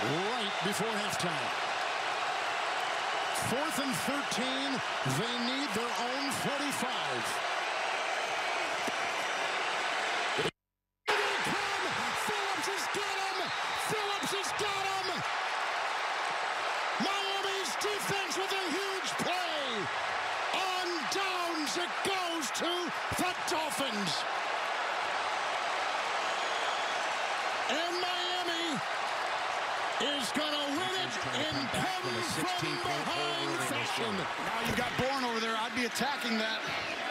right before halftime. 4th and 13. They need their own 45. Phillips has got him! Phillips has got him! Miami's defense with a huge play! On downs, it goes to the Dolphins! And Miami is going to win it in come-from-behind fashion. Now you got Bourne over there. I'd be attacking that.